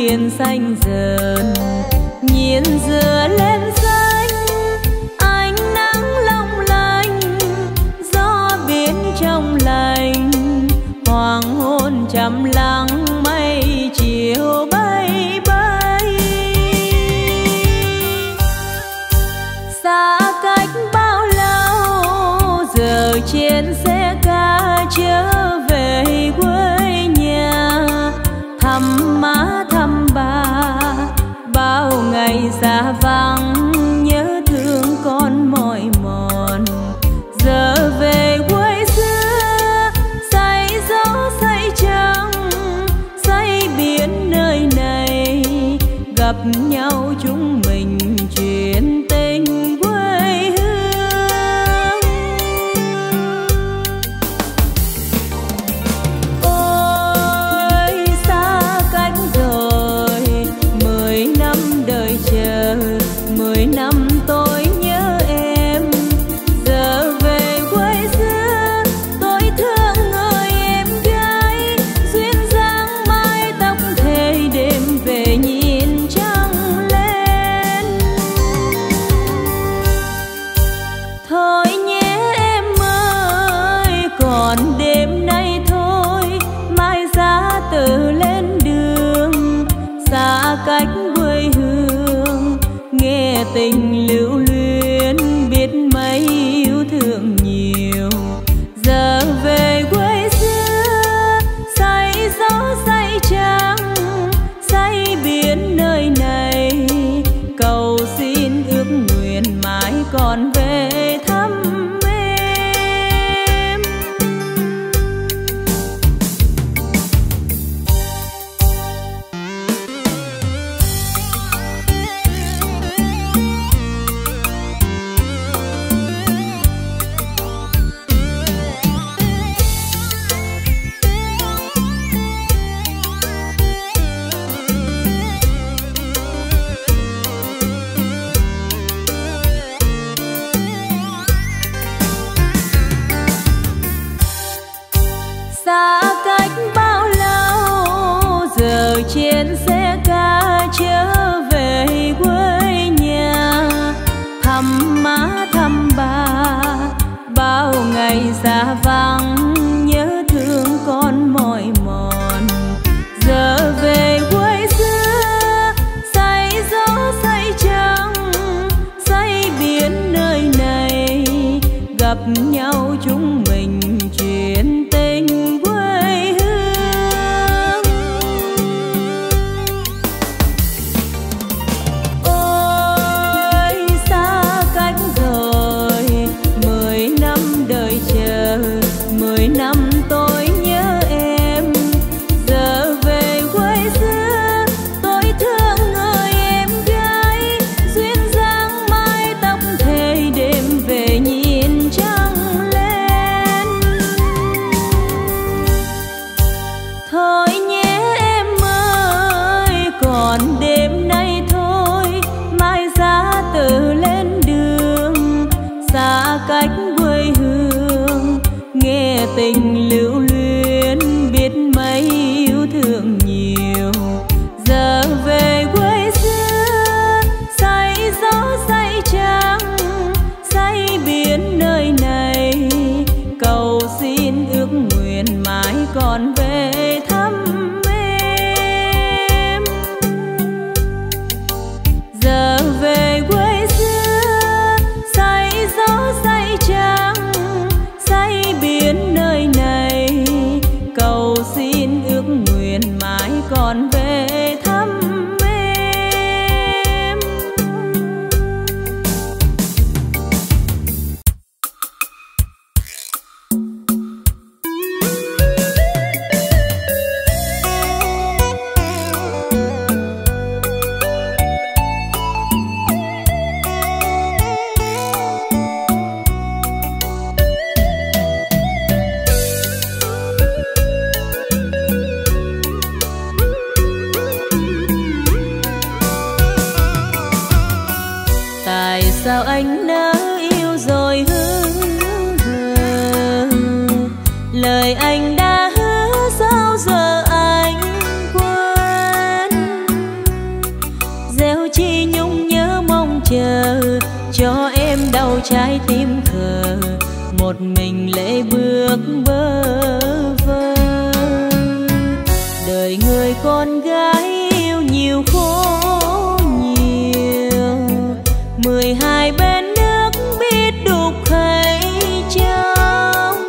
biển xanh dần, nhìn dừa lên xanh, ánh nắng long lanh, gió biển trong lành, hoàng hôn trầm lắng, mây chiều bay bay. Xa cách bao lâu, giờ trên xe ca trở về quê nhà, thăm má thăm bà, bao ngày xa vắng nhớ thương con mỏi mòn. Giờ về quê xưa, say gió say trăng, say biển nơi này, gặp nhau chúng mình chuyện tình quê hương. Ôi xa cách rồi 10 năm đợi chờ, 10 năm tôi nhớ em. Giờ về quê xưa tôi thương người em gái, duyên dáng mái tóc thề đêm về nhìn trăng lên. Thôi nhé em ơi, còn đêm nay thôi, mai ra tự lên đường, xa cách quê hương, nghe tình lưu luyến, biết mấy yêu thương nhiều. Giờ về quê xưa, say gió say trăng, say biển nơi này, cầu xin ước nguyện mãi còn về thăm em. Xa cách bao lâu, giờ trên xe ca trở về quê nhà, thăm má thăm bà, bao ngày xa vắng nhớ thương con mỏi mòn. Giờ về quê xưa, say gió say trăng, say biển nơi này, gặp nhau chúng mình chuyện tình quê hương. Ôi xa cách rồi 10 năm đợi chờ, 10 năm tôi nhớ em. Giờ về quê xưa tôi thương người em gái, duyên dáng mái tóc thề đêm về nhìn trăng lên. Thôi nhé em ơi, còn đêm nay thôi, mai ra tự lên đường, xa cách quê hương, nghe tình lưu luyến, biết mấy yêu thương nhiều. Giờ về quê xưa, say gió say trăng, say biển nơi này, cầu xin ước nguyện mãi còn về thăm em. Giờ về quê xưa, say gió say trăng, say biển nơi này, cầu xin ước nguyện mãi còn về thăm em. Tại sao anh đã yêu rồi hứa, lời anh đã hứa sao giờ anh quên. chi nhung nhớ mong chờ, cho em đau trái tim khờ, một mình lệ bước bơ vơ. Đời người con gái yêu nhiều khổ nhiều, 12 bên nước biết đục hay trong.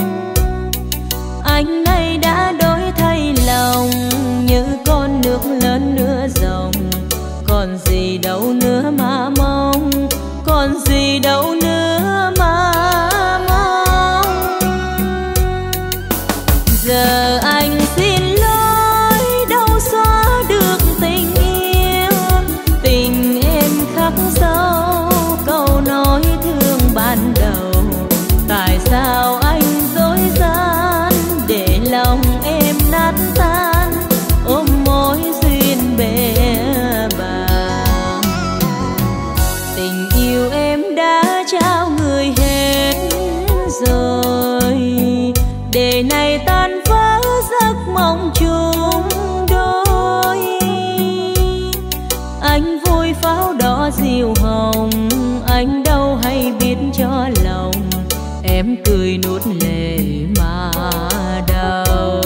Anh nay đã đổi thay lòng, như con nước lớn nữa dòng. Còn gì đâu nữa mà mong, còn gì đâu nữa mà mong. Giờ anh xin lỗi, đâu xóa được tình yêu. Tình em khắc sâu, câu nói thương ban đầu. Tại sao anh dối gian, để lòng em nát tan, ôm mối duyên bể bàng. Tình yêu em đã trao người hết rồi, để này tan vỡ giấc mong chung đôi. Anh vui pháo đỏ diều hồng, anh đâu hay biết cho lòng. Em cười nuốt lệ mà đau.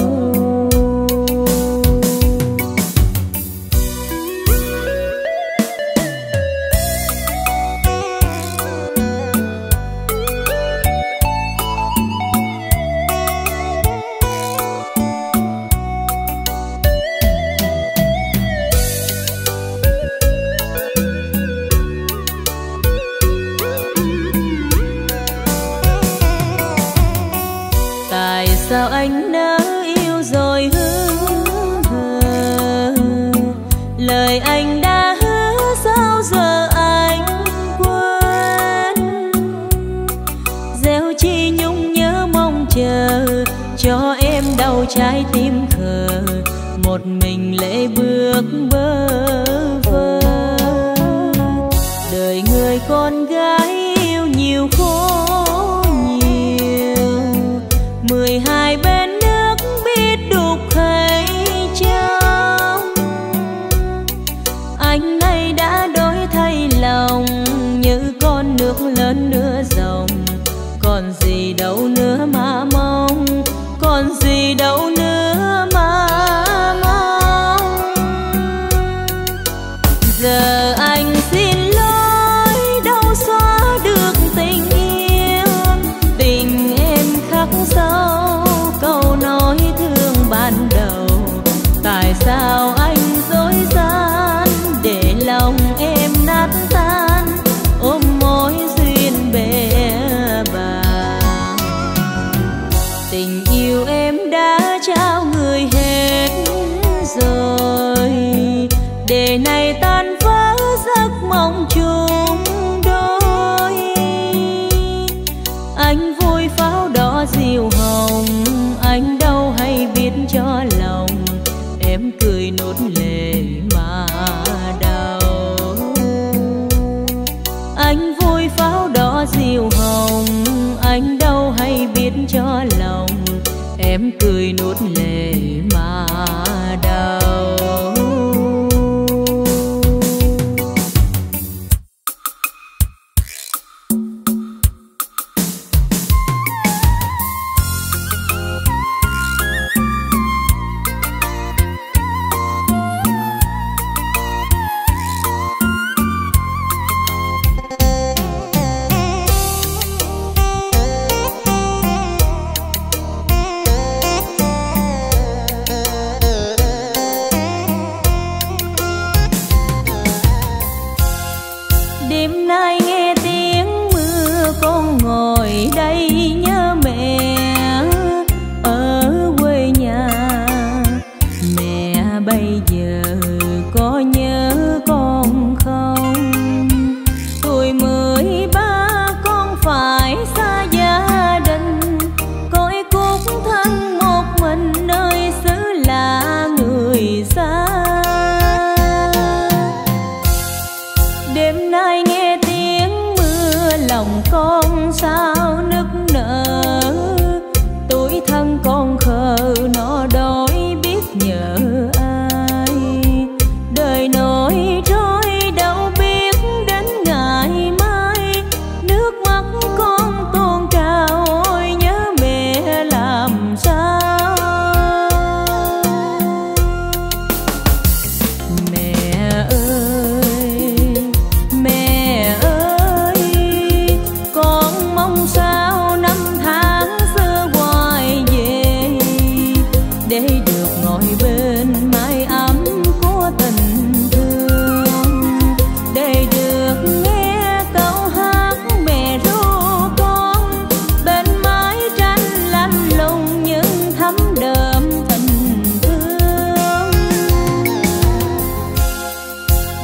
Sao anh nỡ yêu rồi hư hờ, lời anh đã hứa sao giờ anh quên. Gieo chi nhung nhớ mong chờ, cho em đau trái tim khờ, một mình lệ bước bơ vơ. Đời người con gái yêu nhiều khổ nhiều, 12 bên nước biết đục hay trong. Anh nay đã đổi thay lòng, như con nước lớn nữa dòng. Còn gì đâu nữa mà mong, còn gì đâu nữa mà mong. Giờ anh xin lỗi, đâu xóa được tình yêu. Tình em khắc sâu, câu nói thương ban đầu. Tại sao anh dối gian, để lòng em nát tan, ôm mối duyên bể bàng. Tình yêu em đã trao người hết rồi, để này tan vỡ giấc mong chung đôi. Anh vui pháo đỏ diều hồng, anh đâu hay biết cho lòng. Em cười nuốt lệ mà đau. Anh vui pháo đỏ diều hồng, anh đâu hay biết cho lòng. Em cười nuốt lệ mà đau.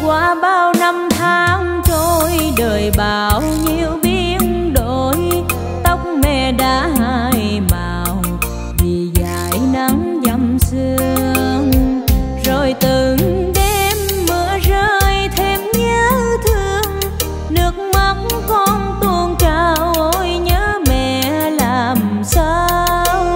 Qua bao năm tháng trôi, đời bao nhiêu biến đổi, tóc mẹ đã hai màu vì dải nắng dầm sương. Rồi từng đêm mưa rơi thêm nhớ thương, nước mắt con tuôn trào, ôi nhớ mẹ làm sao.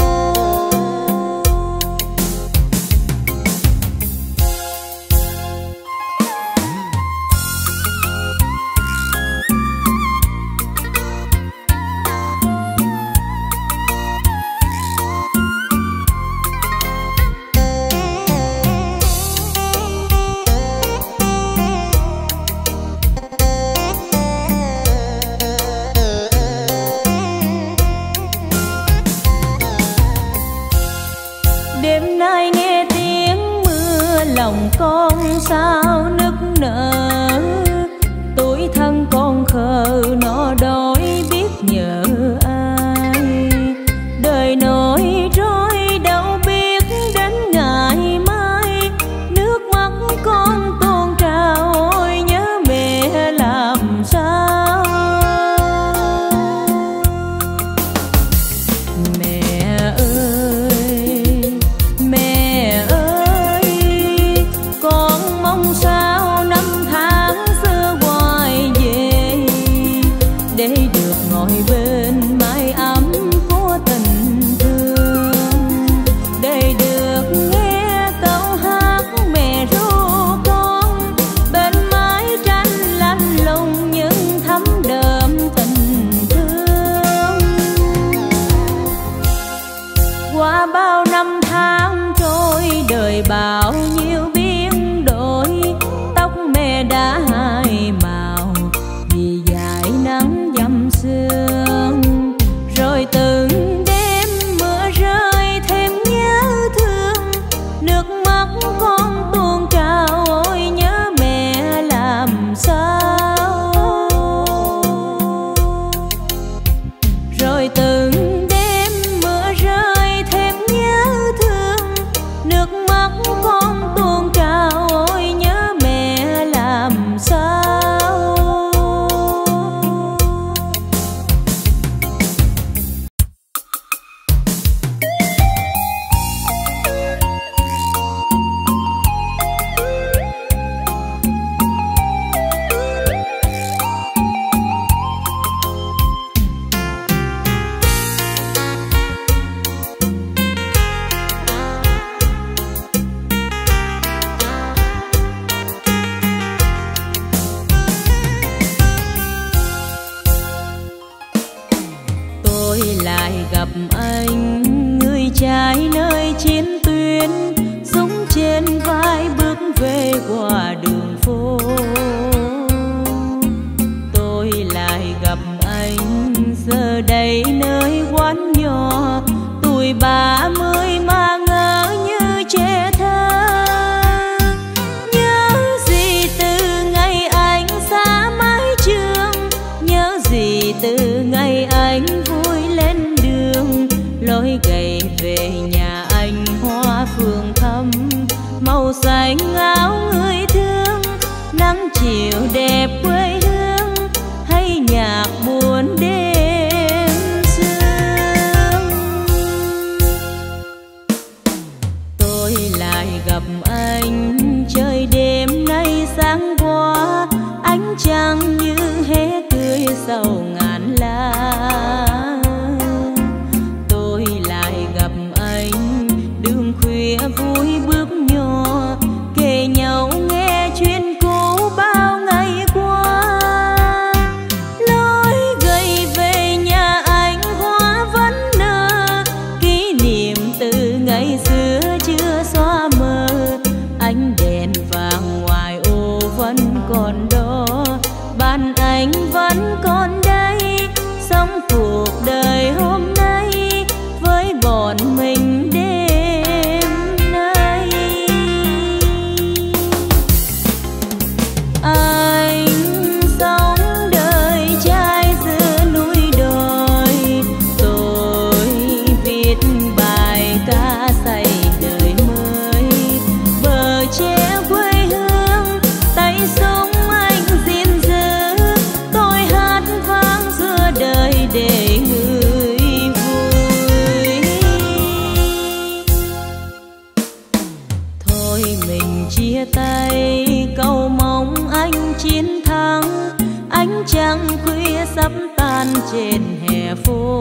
Đêm nay nghe tiếng mưa lòng con sao nức nở, tuổi thân con khờ nó đói biết nhờ ai. Đời nổi trôi đâu biết đến ngày mai, nước mắt con tuôn trào, ôi nhớ mẹ làm sao. Mẹ ơi, mẹ ơi, con mong sao năm tháng xưa hoài về, để được ngồi bên mái ấm của tình thương, để được nghe câu hát mẹ ru con, bên mái tranh lạnh lùng nhưng thấm đượm tình thương. Qua bao năm tháng trôi, đời bao nhiêu biến đổi, tóc mẹ đã hai màu vì dải nắng dầm sương. Rồi từng đêm mưa rơi thêm nhớ thương, nước mắt con tuôn trào, ôi nhớ mẹ làm sao. Rồi từng đêm mưa rơi thêm nhớ thương, nước mắt con tuôn trào, ôi nhớ mẹ làm sao. Tôi lại gặp anh, người trai nơi chiến tuyến, súng trên vai bước về qua đường phố. Tôi lại gặp anh giờ đây nơi quán nhỏ, tuổi 30 mà ngỡ như trẻ thơ. Nhớ gì từ ngày anh xa mái trường, nhớ gì từ ngày anh vui lên đường, lối gầy về nhà anh hoa phường thắm, màu xanh áo người thương, nắng chiều đẹp quê hương, hay nhạc buồn đêm sương. Tôi lại gặp anh trời đêm nay sáng qua, ánh trăng như hé cười sau ngàn lá. Tôi lại gặp anh đường khuya vui bước nhỏ, kề nhau nghe chuyện cũ bao ngày qua. Lối gầy về nhà anh hoa vẫn nở, kỷ niệm từ ngày xưa chưa xóa mờ. Ánh đèn vàng ngoài ô vẫn còn đó, bạn anh vẫn còn đây, sống cuộc đời hôm nay với bọn mình đêm nay. Anh sống đời trai giữa núi đồi, tôi viết bài ca say đời mới, bờ tre quê hương trên hè phố.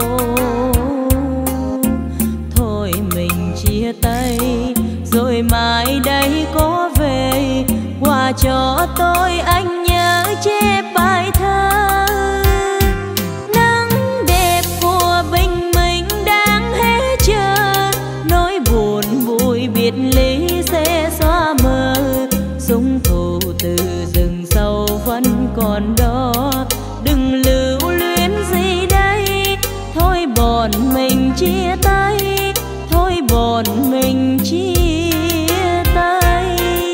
Thôi mình chia tay rồi mai đây có về, quà cho tôi anh nhớ chép bài thơ. Nắng đẹp của bình minh đang hết chờ, nỗi buồn vui biệt ly sẽ xóa mờ. Súng thù từ rừng sâu vẫn còn đó, đừng lưu luyến gì đây. Thôi bọn mình chia tay, thôi bọn mình chia tay.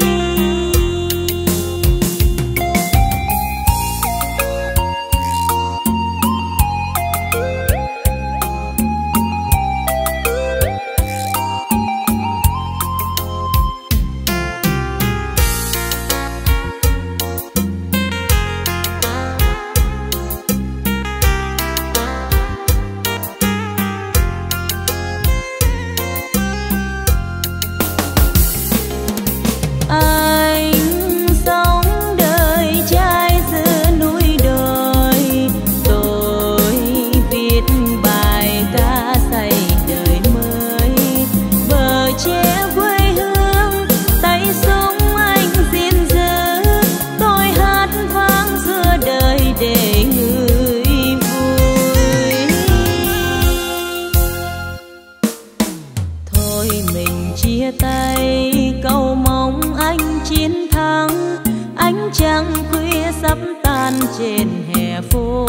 Trên hè phố.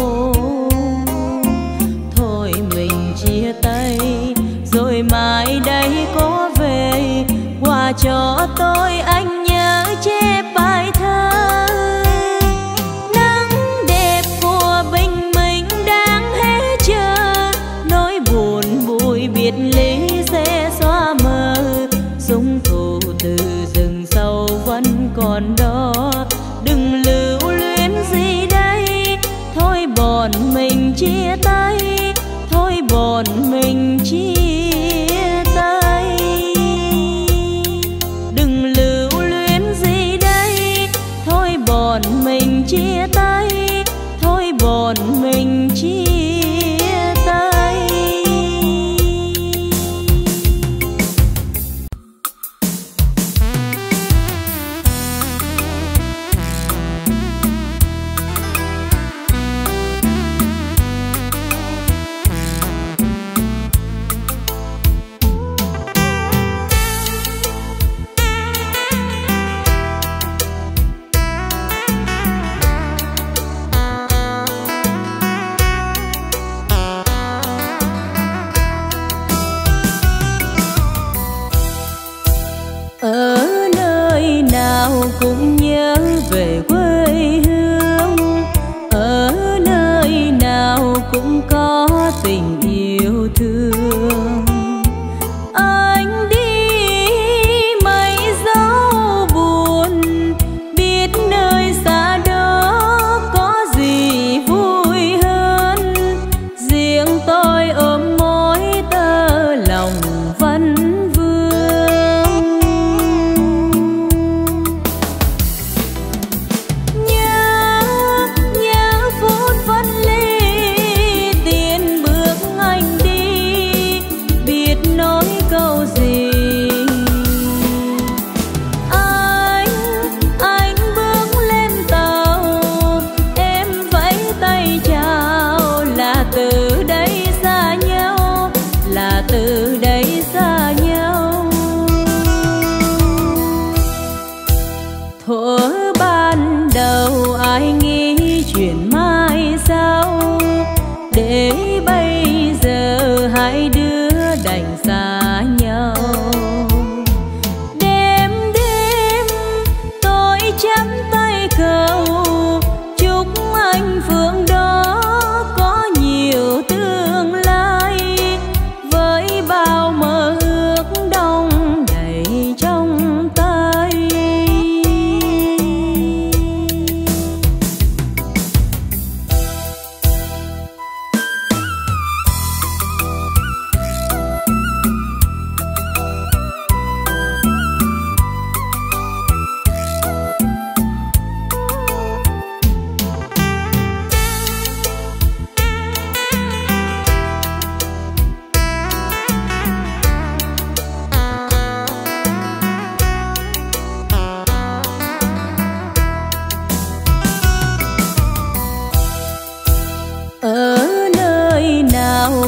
Thôi mình chia tay rồi mai đây có về, quà cho tôi anh nhớ chép bài thơ. Nắng đẹp của bình minh đang hết chờ, nỗi buồn vui biệt ly sẽ xóa mờ. Súng thù từ rừng sâu vẫn còn đó, đừng lưu luyến gì đây. Thôi bọn mình chia tay, thôi bọn mình chia tay. Đừng lưu luyến gì đây, thôi bọn mình chia tay, thôi bọn mình chia tay. Ở nơi nào cũng nhớ về quê hương, ở nơi nào cũng có tình yêu thương. Anh đi mấy dấu buồn, biết nơi xa đó có gì vui hơn. Riêng tôi ôm mối tơ lòng vẫn từ đây xa nhau. Thuở ban đầu ai nghĩ chuyện mai sau, để bây giờ hai đứa đành xa nhau. Đêm đêm tôi chắp tay cầu, chúc anh phương đó có nhiều tương lai, với bao mơ ước đong đầy trong tay.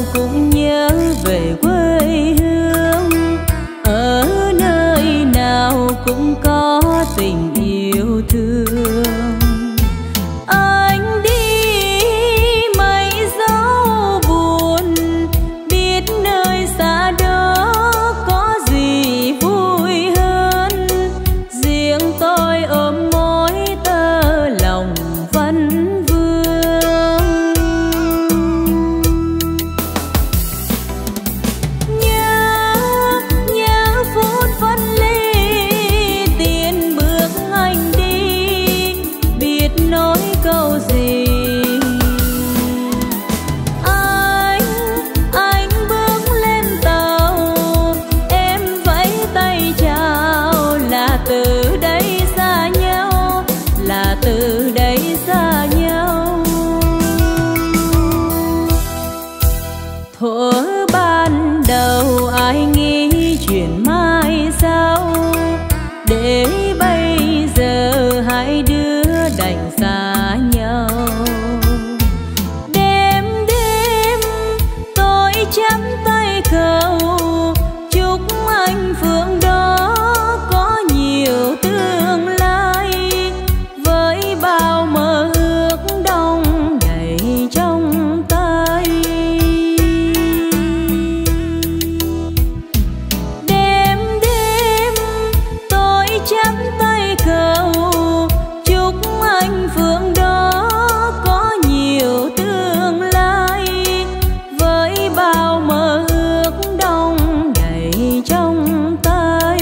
cũng nhớ về quê hương, ở nơi nào cũng có tình yêu thương. Anh đi mấy dấu buồn, biết nơi xa đó có gì vui hơn. Riêng tôi ôm mối tơ lòng vẫn vương. Nhớ phút phân ly, tiến bước anh đi, biết nói câu gì. Anh bước lên tàu, em vẫy tay chào, là từ đây xa nhau, là từ đây xa nhau. Thuở ban đầu ai nghĩ chuyện mai sau, để bây giờ hai đứa đành xa nhau. Đêm đêm tôi chắp tay cầu, chúc anh phương đó có nhiều tương lai, với bao mơ ước đong đầy trong tay. Đêm đêm tôi chắp tay cầu, chúc anh phương đó có nhiều tương lai, với bao mơ ước đong đầy trong tay.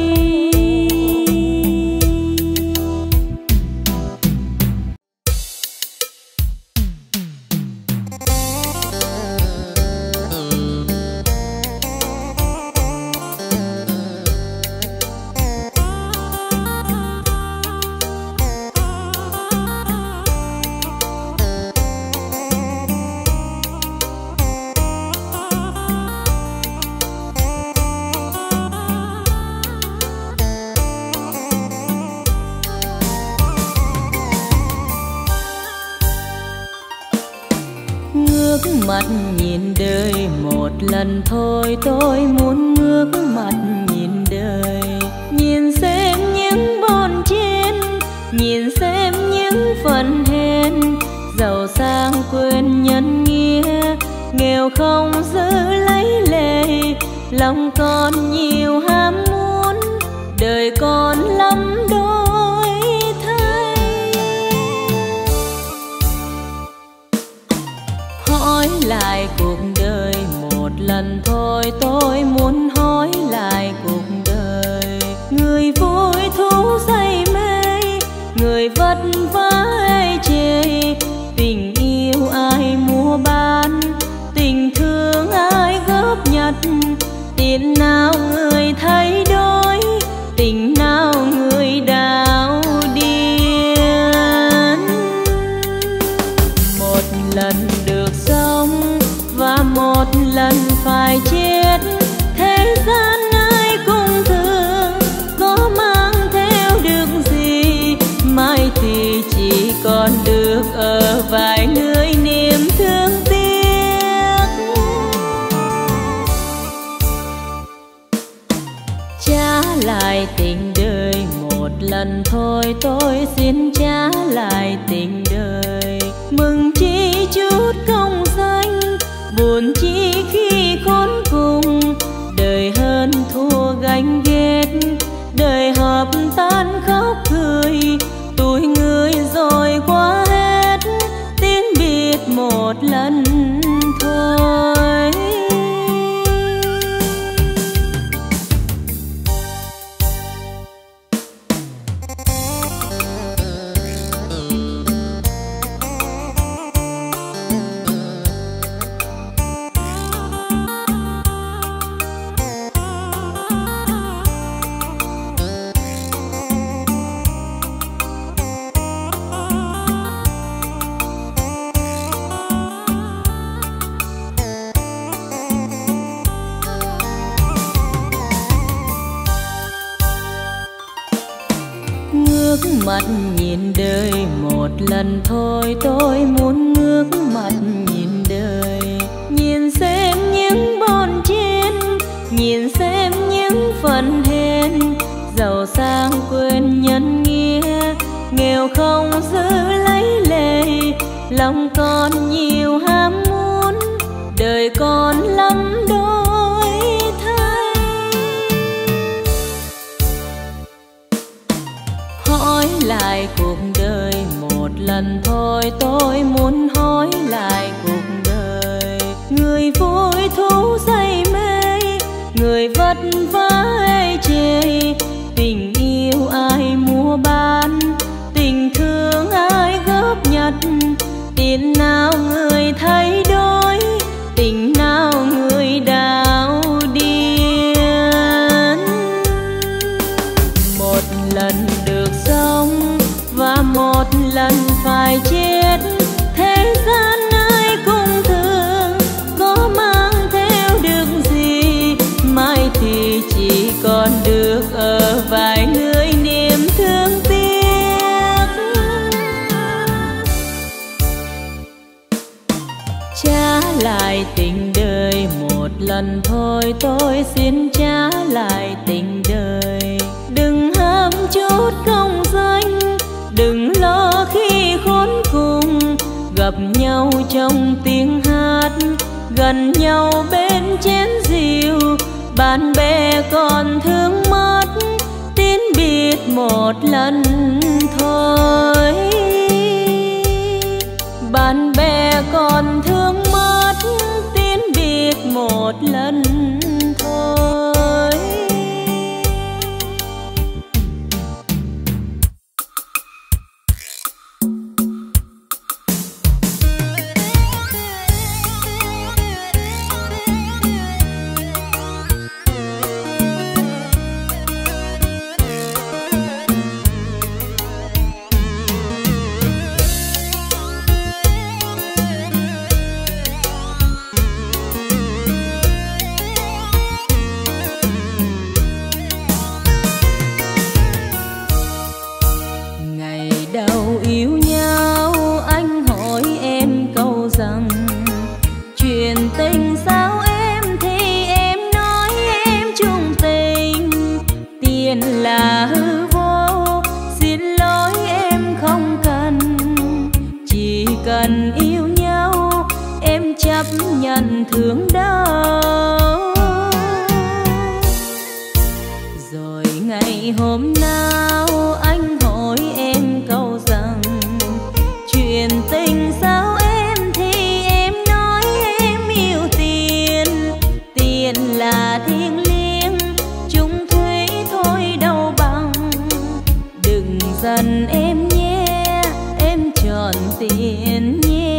Ngước mặt nhìn đời một lần thôi, tôi muốn ngước mặt nhìn đời. Nhìn xem những bon chen, nhìn xem những phần hèn, giàu sang quên nhân nghĩa, nghèo không giữ lấy lệ. Lòng còn nhiều ham muốn, đời còn lắm đổi thay. Hỏi lại cuộc đời một lần thôi, tôi muốn hỏi lại cuộc đời. Người vui thú say mê, người vất vả ai chê. Tình yêu ai mua bán, tình thương ai góp nhặt. Tiền nào người thay đổi, tình nào người đào điên. Một lần được sống và một lần phải chết, thế gian ai cũng thương, có mang theo được gì. Mai thì chỉ còn được ở vài nơi niềm thương tiếc. Trả lại tình đời một lần thôi, tôi xin trả lại tình đời. Mừng chi chút công danh, buồn chi khi khốn cùng. Đời hơn thua ganh ghét, đời hợp tan khóc cười. Tuổi người rồi qua hết, tiến biệt một lần thôi. Mặt nhìn đời một lần thôi, tôi muốn ngước mặt nhìn đời. Nhìn xem nghèo không giữ lấy lệ, lòng còn nhiều ham muốn, đời còn lắm đổi thay. Hỏi lại cuộc đời một lần thôi, tôi muốn hỏi lại cuộc đời. Người vui thú say mê, người vất vả ê chề, tình yêu ai mua bán, tình thương ai góp nhặt. Tiền nào người thay đổi, tình nào người đảo điên. Một lần được sống và một lần phải chết, thế gian ai cũng thương, có mang theo được gì, mai thì chỉ còn được ở vài người niềm thương tiếc. Trả lại tình đời một lần thôi, tôi xin trả lại tình đời. Đừng ham chút công danh, đừng lo khi khốn cùng, gặp nhau trong tiếng hát, gần nhau bên chén rượu. Bạn bè còn thương mất, tin biệt một lần thôi. Bạn bè còn thương mất, tin biệt một lần thôi. Thương đau rồi ngày hôm nào anh hỏi em câu rằng chuyện tình sao em, thì em nói em yêu tiền. Tiền là thiêng liêng, chung thủy thôi đâu bằng. Đừng giận em nhé, em chọn tiền nhé.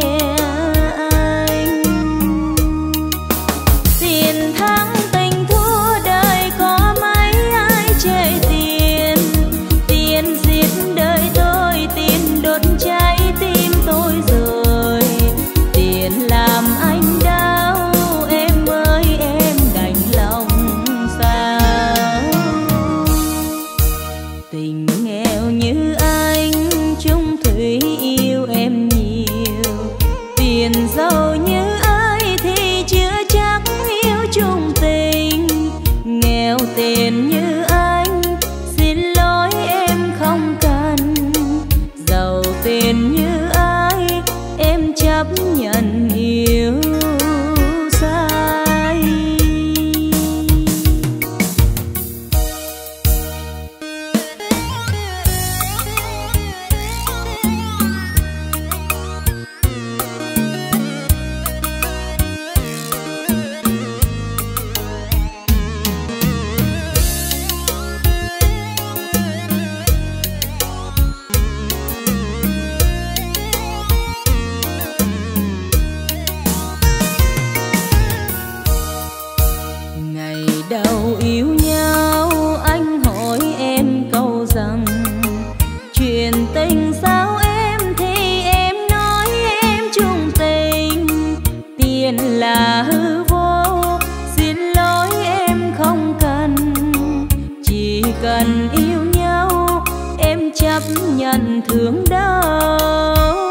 Thương đau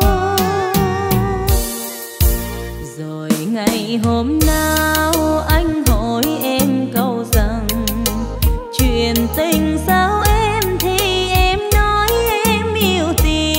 rồi ngày hôm nào anh hỏi em câu rằng chuyện tình sao em, thì em nói em yêu tiền.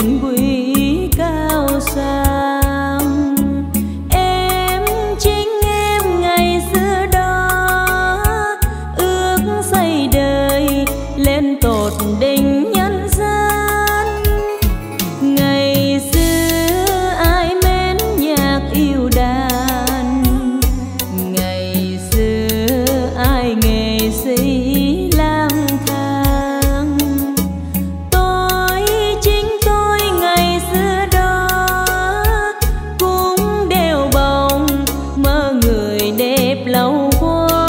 quyền quý cao sang. Em chính em ngày xưa đó ước xây đời lên tột đỉnh nhân gian. Ngày xưa ai mến nhạc yêu đàn, ngày xưa ai nghệ sĩ lang thang. Tôi chính tôi ngày xưa đó cũng đều bồng mơ người đẹp lâu qua.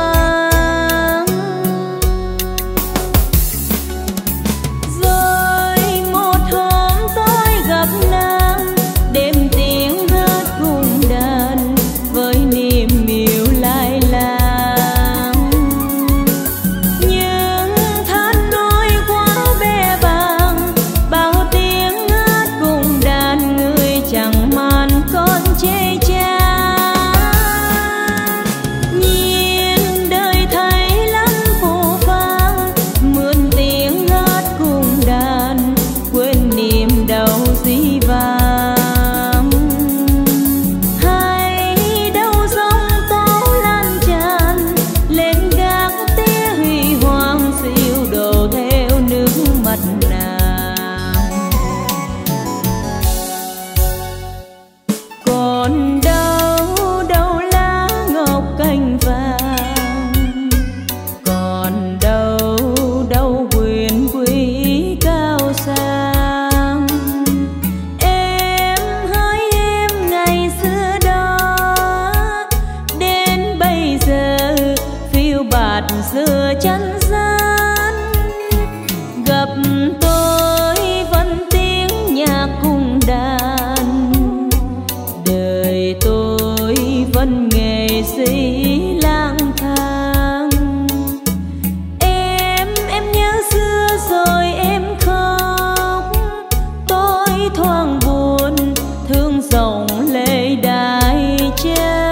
Rồi một hôm tôi gặp nàng, đêm tiếng hát cùng đàn với niềm yêu lai láng. Nhưng tháng đôi quá bề bàng, bao tiếng hát cùng đàn người chẳng màn con chê chán. Nhìn đời thấy lắm phù phang, mượn tiếng hát cùng đàn quên niềm đau dĩ vãng. Hay đâu sóng tố lan tràn lên gác tia huy hoàng siêu đổ theo nước mắt nàng. Còn đâu đâu lá ngọc cành vàng, còn đâu đâu quyền quý cao sang. Em hỡi em ngày xưa đó đến bây giờ phiêu bạt giữa chân gian. Gặp tôi vẫn tiếng nhạc cùng đàn, đời tôi vẫn nghệ sĩ lang thang. Em nhớ xưa rồi em khóc, tôi thoáng buồn thương dòng lệ đại trang.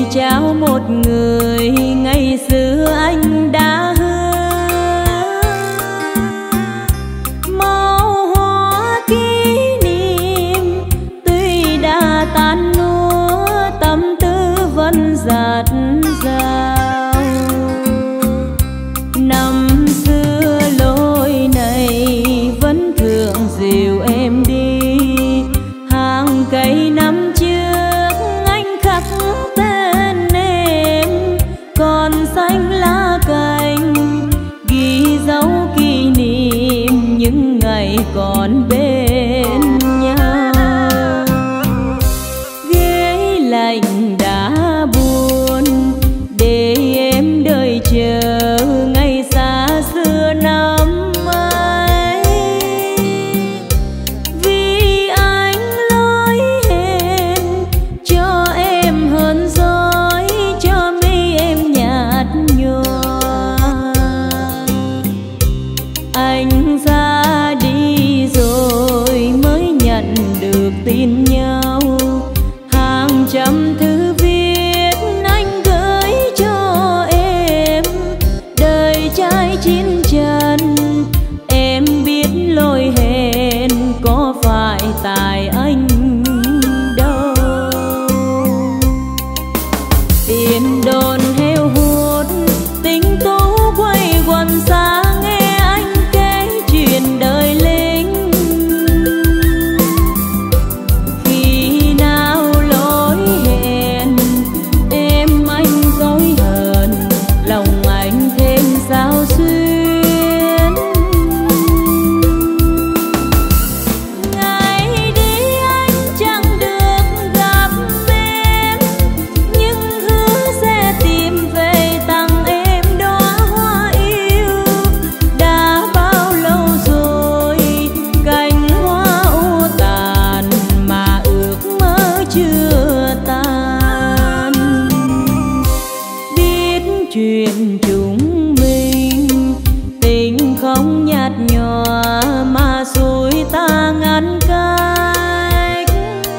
trao một người ngày xưa anh đã hứa, màu hoa kỷ niệm tuy đã tan úa, tâm tư vẫn dạt dào. Năm xưa lối này vẫn thường dìu em đi, hàng cây năm trước anh khắc tên em, còn xanh lá cành ghi dấu kỷ niệm những ngày còn bên nhau. Ghế lạnh đã buồn để em đợi chờ ngày xa xưa năm ấy, vì anh lỗi hẹn cho em hơn dối, cho mi em nhạt nhòa. Anh ra đi rồi mới nhận được tin nhau, hàng trăm thư viết anh gửi cho em, đời trai chín chân em biết lỗi hẹn có phải tại anh đâu. Tiền đồn heo hút tình tú quay quần xa, nghe anh kể chuyện đời lính. Khi nào lỗi hẹn em anh dối hờn, lòng anh thêm sao xuyến. Ngày đi anh chẳng được gặp em, nhưng hứa sẽ tìm về tặng em đóa hoa yêu. Đã bao lâu rồi cành hoa u tàn mà ước mơ chưa tan. Biết chuyện chúng mình tình không nhạt nhòa mà xui ta ngăn cách.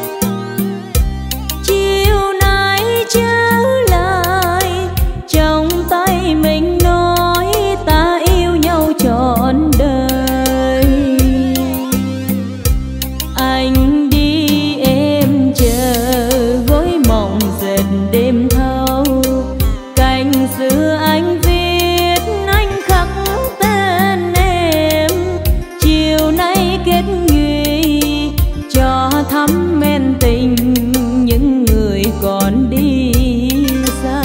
Chiều nay trở lại trong tay mình nói ta yêu nhau trọn đời. Anh đi em chờ gối mộng dệt đêm thâu, cành xưa anh viết anh khắc tên em. Chiều nay kết nghị cho thắm men tình những người còn đi xa.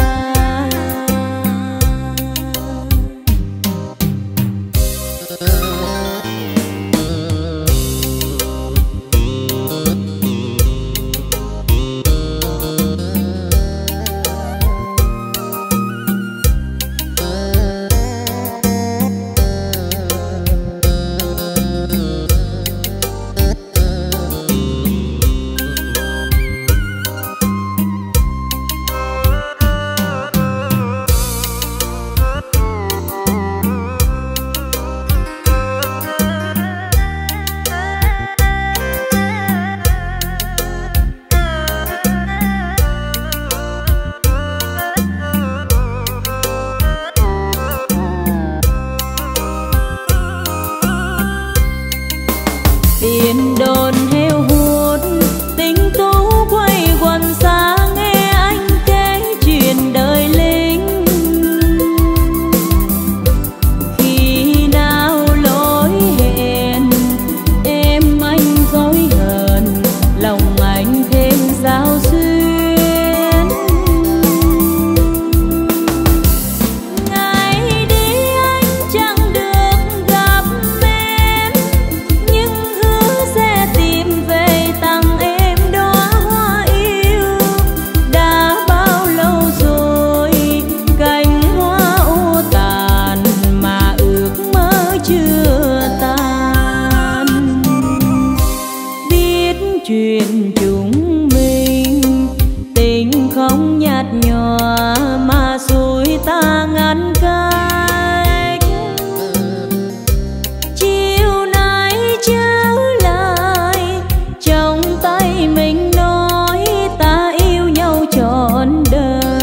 Tiền đồn heo hút tình tú quay quần xa, nghe anh kể chuyện đời lính. Khi nào lỗi hẹn em anh dối hờn, lòng anh thêm sao xuyến. Ngày đi anh chẳng được gặp em, nhưng hứa sẽ tìm về tặng em đóa hoa yêu. Đã bao lâu rồi cành hoa u tàn mà ước mơ chưa tan. Biết chuyện chúng mình tình không nhạt nhòa mà xui ta ngăn cách. Chiều nay trở lại trong tay mình nói ta yêu nhau trọn đời.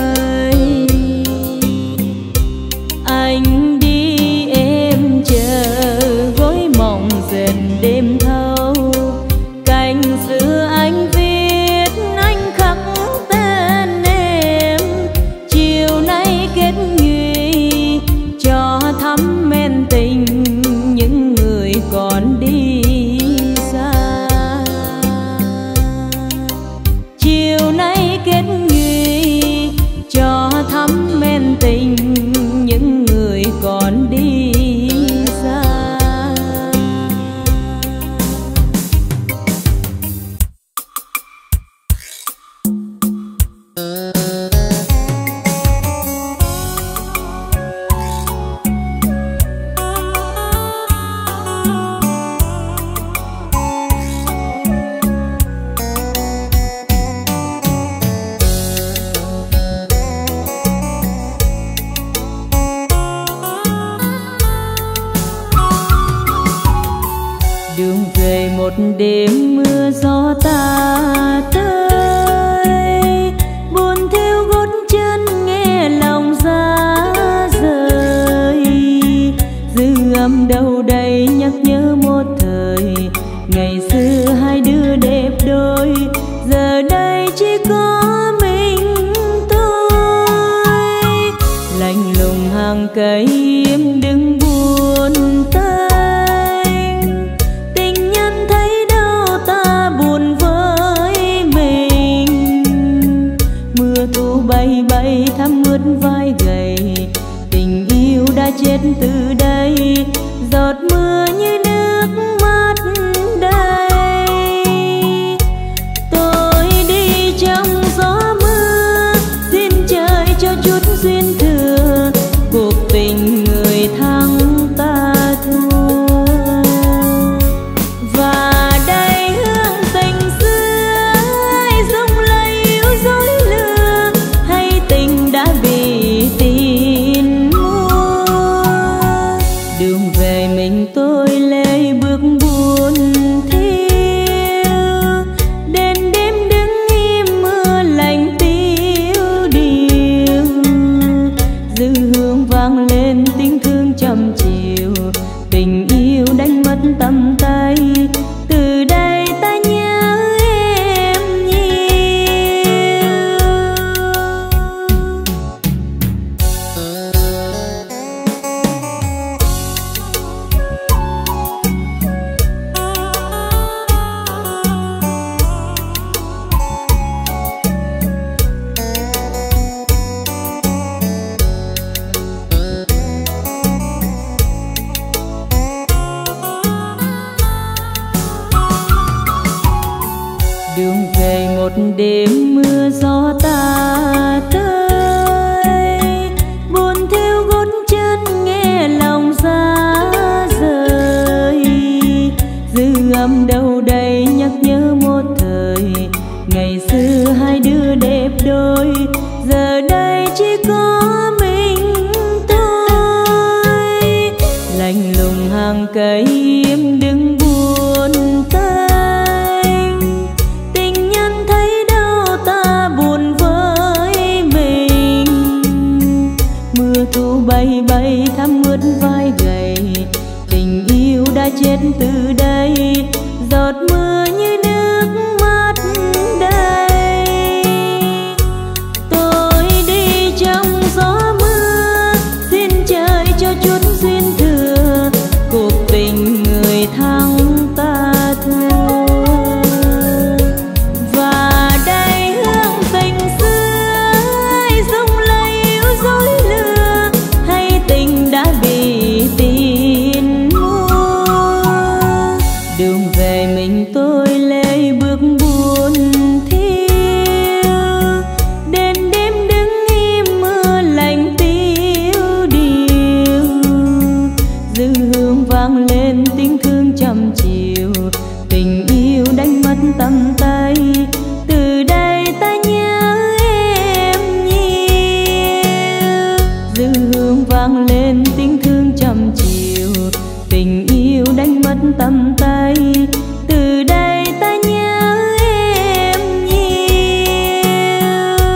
đêm mưa gió ta tới, buồn theo gót chân nghe lòng ra rời. Dư âm đâu đây nhắc nhớ một thời, ngày xưa hai đứa đẹp đôi, giờ đây chỉ có mình tôi. Lạnh lùng hàng cây im đứng buồn tênh, tình nhân thấy đâu ta buồn với mình. Mưa thu bay bay thấm ướt vai gầy, tình yêu đã chết từ đây, giọt mưa như nước mắt đây. Tôi đi trong gió mưa, xin trời cho chút duyên thừa, cuộc tình người thắng ta thua. Và đây hương tình xưa ai rung lấy yếu dối lừa, hay tình đã bị tin mua. Đường về mình tôi lê bước buồn thiêu, đến đêm đứng im mưa lạnh tiêu điều. Dư hương vang lên tiếng thương trầm chiều, tình yêu đánh mất tầm tay, từ đây ta nhớ em nhiều. Đường về một đêm mưa gió ta tới, buồn theo gót chân nghe lòng ra rời. Dư âm đâu đây nhắc nhớ một thời, ngày xưa hai đứa đẹp đôi, giờ đây chỉ có mình tôi. Lạnh lùng hàng cây im đứng buồn tênh, tình nhân thấy đâu ta buồn với mình. Mưa thu bay bay thấm ướt vai gầy, tình yêu đã chết từ đây, giọt mưa như nước mắt đây. Tôi đi trong gió mưa, xin trời cho chút duyên thừa, cuộc tình người thắng ta thua. Và đây hương tình xưa ai rung lấy yếu dối lừa, hay tình đã bị tin mua. Đường về mình tôi lê bước buồn thiêu, đến đêm đứng im mưa lạnh tiêu điều. Dư hương vang lên tiếng thương trầm chiều, tình yêu đánh mất tầm tay, từ đây ta nhớ em nhiều. Dư hương vang lên tiếng thương trầm chiều, tình yêu đánh mất tầm tay, từ đây ta nhớ em nhiều.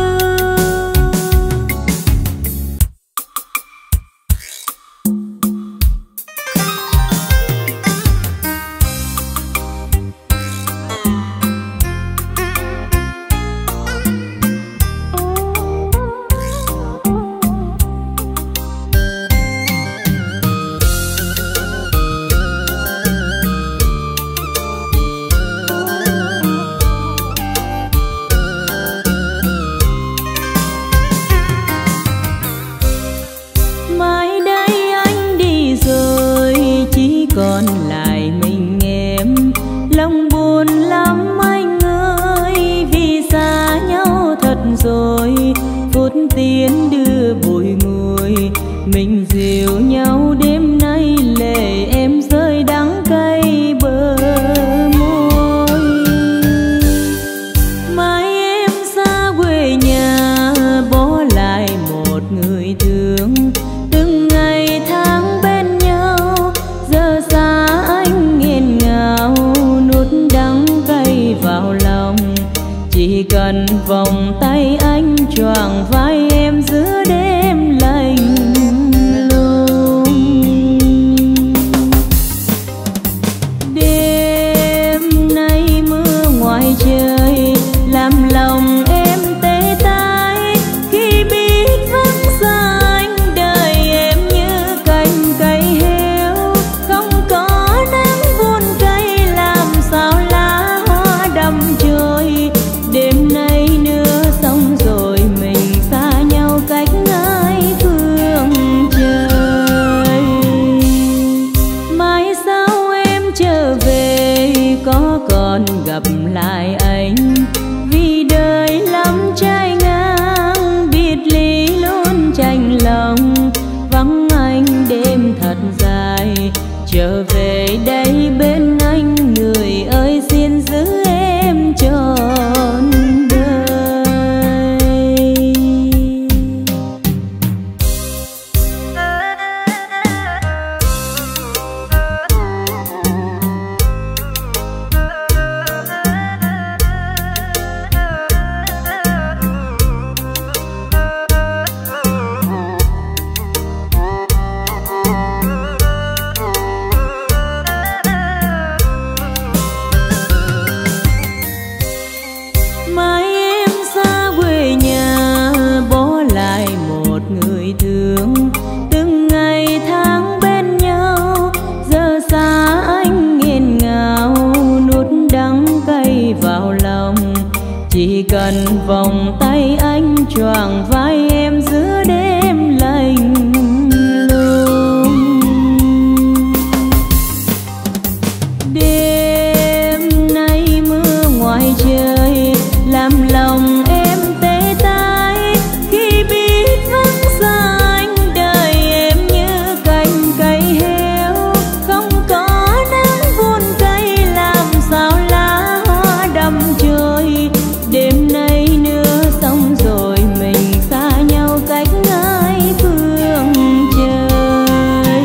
Mai đây anh đi rồi, chỉ còn lại mình em, lòng buồn lắm anh ơi, vì xa nhau thật rồi. Phút tiến đưa bụi ngùi, mình dìu nhau đêm nay lệ em rơi đắng cay bờ môi. Mai em xa quê nhà bỏ lại một người thương, từng ngày tháng bên nhau, giờ xa anh nghẹn ngào nuốt bằng vai em giữa đêm lạnh lùng. Đêm nay mưa ngoài trời làm lòng em tê tái, khi biết vắng xa anh đời em như cành cây héo, không có nắng vun cây làm sao lá hoa đắm trôi. Đêm nay nữa xong rồi mình xa nhau cách hai phương trời.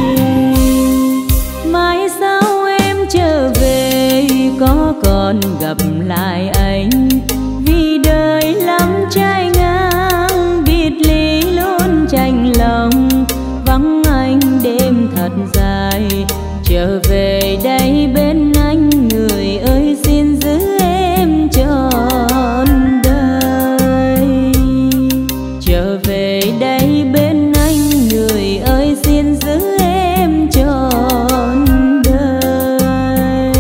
Mai sau em trở về có còn gặp lại anh, vì đời lắm trai ngang biệt ly luôn chạnh lòng. Vắng anh đêm thật dài, trở về đây bên anh người ơi xin giữ em trọn đời. Trở về đây bên anh người ơi xin giữ em trọn đời.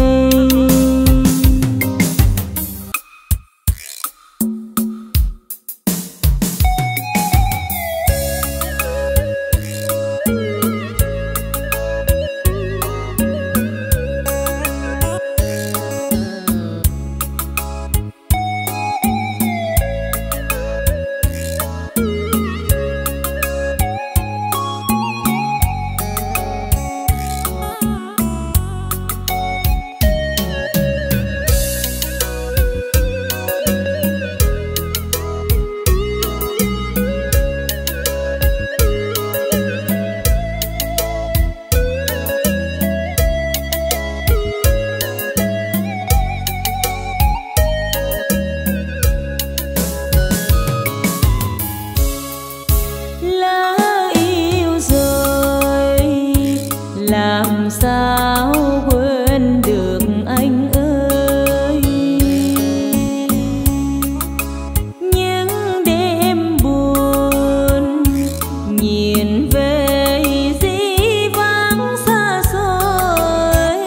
Làm sao quên được anh ơi, những đêm buồn nhìn về dĩ vãng xa xôi.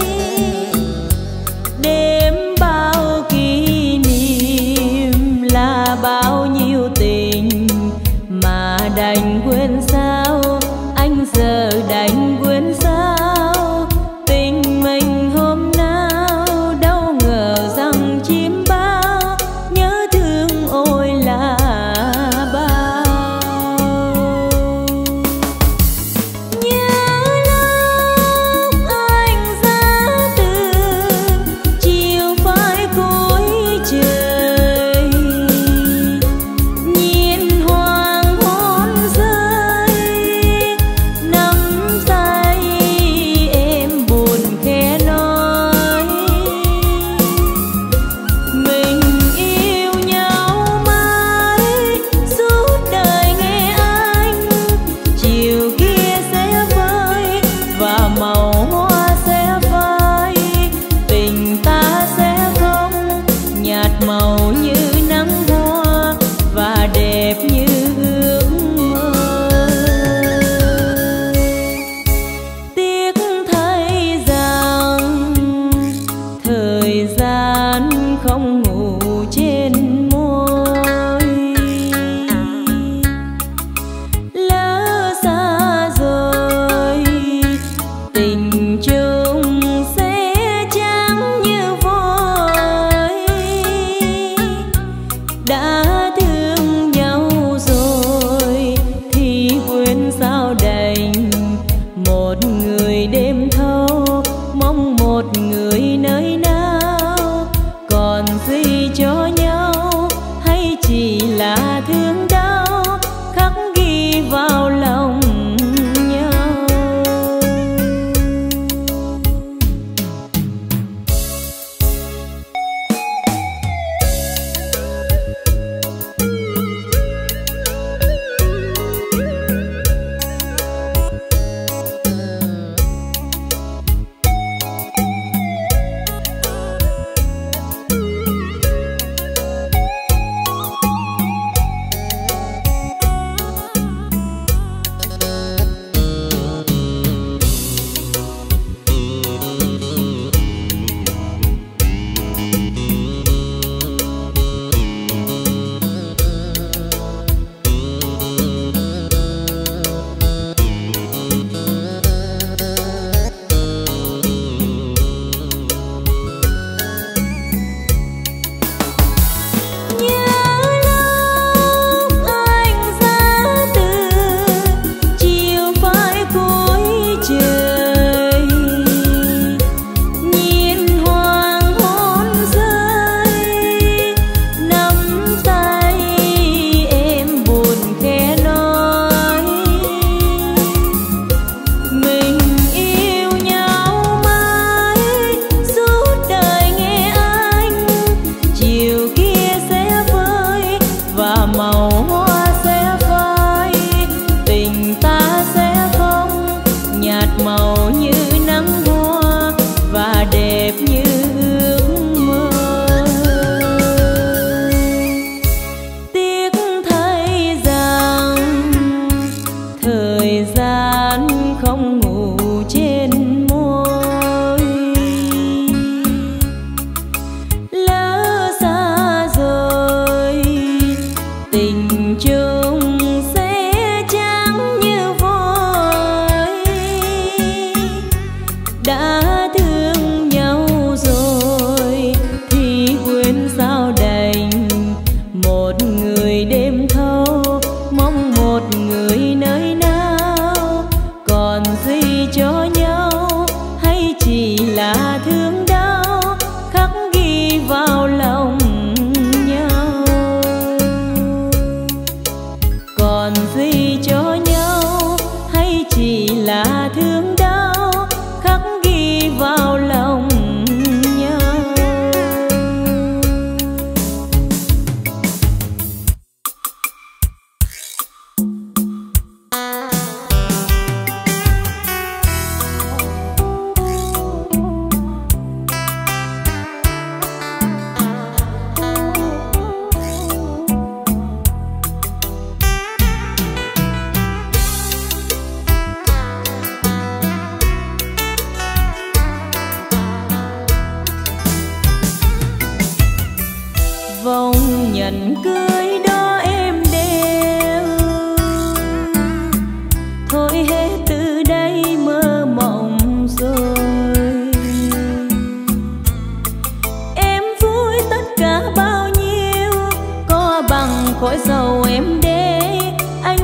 Đêm bao kỷ niệm là bao nhiêu tình mà đành quên sao, anh giờ đành quên sao. Tình mình hôm nào đâu ngờ rằng chim bao, nhớ thương ôi là bao. Nhớ lúc anh ra từ chiều phai cuối trời, nhìn hoàng hôn rơi nắm tay em buồn khẽ nói mình yêu nhau mãi suốt đời nghe anh. Chiều kia sẽ vơi và màu hoa sẽ phai, tình ta sẽ không nhạt màu như nắng hoa và đẹp như ước mơ. Tiếc thấy rằng thời gian không ngủ trên môi, lỡ xa rồi tình chung sẽ chẳng như vội. Đã thương nhau rồi thì quên sao đành, một người đêm thâu mong một người nơi nào. Còn gì cho nhau hay chỉ là thương đau khắc ghi vào lòng nhau.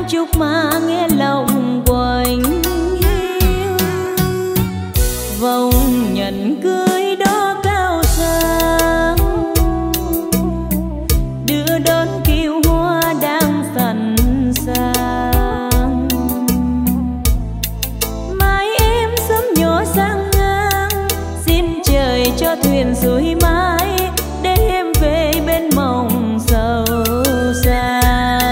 chúc mà nghe lòng quạnh hiu. Vòng nhận cưới đó cao sang, đưa đón kiều hoa đang sẵn sàng. Mai em sớm nhỏ sang ngang, xin trời cho thuyền xuôi mãi để em về bên mộng sầu xa.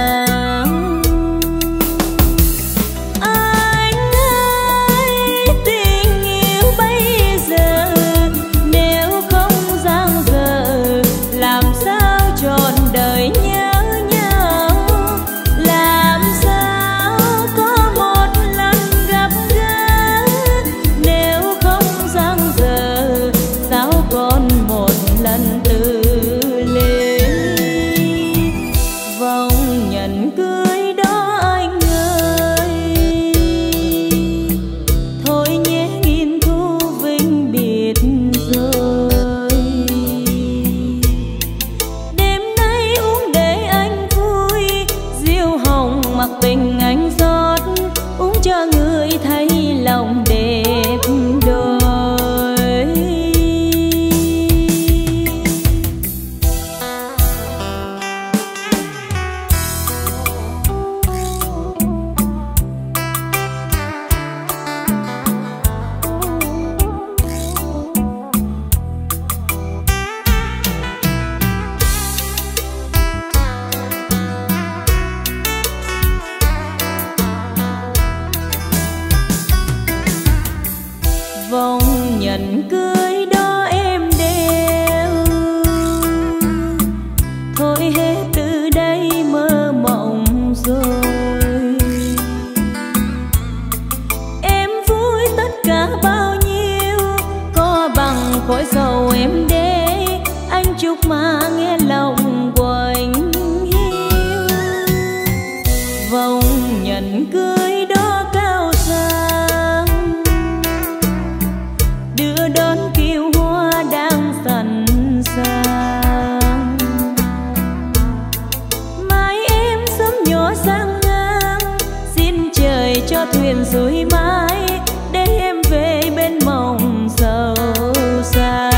Tình anh rót uống cho người thấy lòng đẹp đôi. Vòng nhận cưới đó em đeo, thôi hết từ đây mơ mộng rồi. Em vui tất cả bao nhiêu, có bằng cõi sầu em để anh chúc mà nghe lòng quạnh hiu. Vòng nhận cưới đó cao sang, đưa đón kiều hoa đang sẵn sàng. Mai em sớm nhỏ sang ngang, xin trời cho thuyền xuôi mãi để em về bên mộng sầu xa.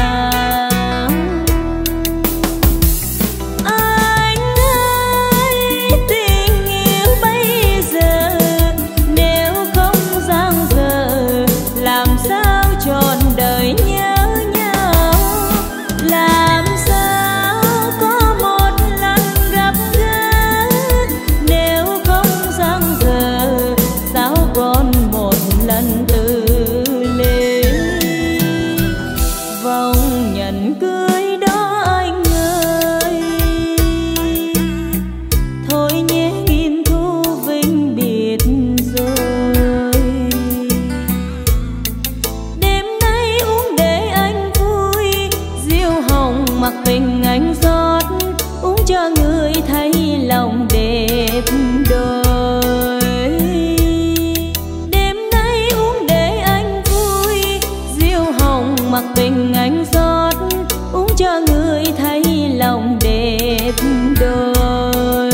Tình anh rót uống cho người thấy lòng đẹp đôi. Đêm nay uống để anh vui, rượu hồng mặc tình anh rót uống cho người thấy lòng đẹp đôi.